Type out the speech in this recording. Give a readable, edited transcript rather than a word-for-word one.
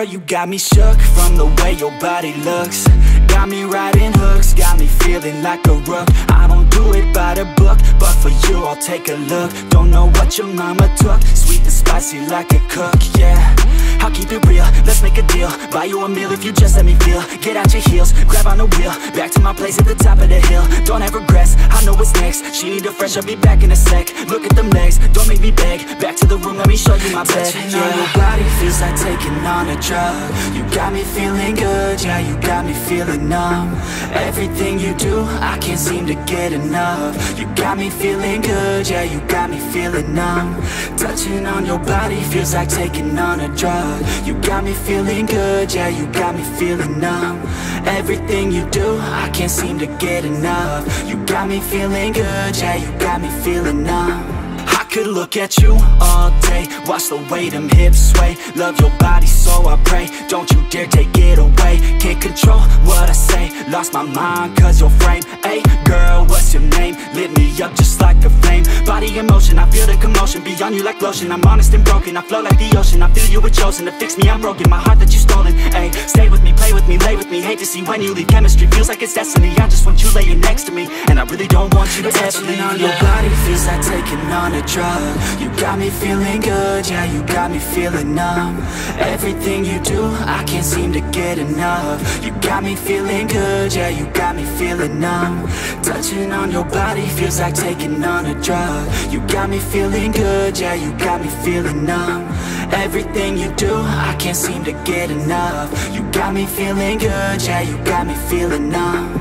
Girl, you got me shook from the way your body looks. Got me riding hooks, got me feeling like a rook. I don't do it by the book, but for you I'll take a look. Don't know what your mama took, sweet and spicy like a cook, yeah. I'll keep it real, let's make a deal. Buy you a meal if you just let me feel. Get out your heels, grab on the wheel. Back to my place at the top of the hill. Don't have regrets, I know what's next. She need a fresh, I'll be back in a sec. Look at them legs, don't make me beg. Back to the room, let me show you my bed. Touching on your body feels like taking on a drug. You got me feeling good, yeah, you got me feeling numb. Everything you do, I can't seem to get enough. You got me feeling good, yeah, you got me feeling numb. Touching on your body feels like taking on a drug. You got me feeling good, yeah, you got me feeling numb. Everything you do, I can't seem to get enough. You got me feeling good, yeah, you got me feeling numb. I could look at you all day, watch the way them hips sway. Love your body so I pray, don't you dare take it away. Can't control what I say, lost my mind cause your frame. Hey girl, what's your name? Lit me up just like a flame. Body in motion, I feel the commotion. Beyond you like lotion, I'm honest and broken. I flow like the ocean, I feel you were chosen to fix me, I'm broken. My heart that you stolen, hey. Stay with me, play with me, lay with me. Hate to see when you leave, chemistry feels like it's destiny. I just want you laying next to me, and I really don't want you to ever leave. On your body feels like taking on a drug. You got me feeling good, yeah, you got me feeling numb. Everything you do, I can't seem to get enough. You got me feeling good, yeah, you got me feeling numb. Touching on your body feels like taking on a drug. You got me feeling good, yeah, you got me feeling numb. Everything you do, I can't seem to get enough. You got me feeling good, yeah, you got me feeling numb.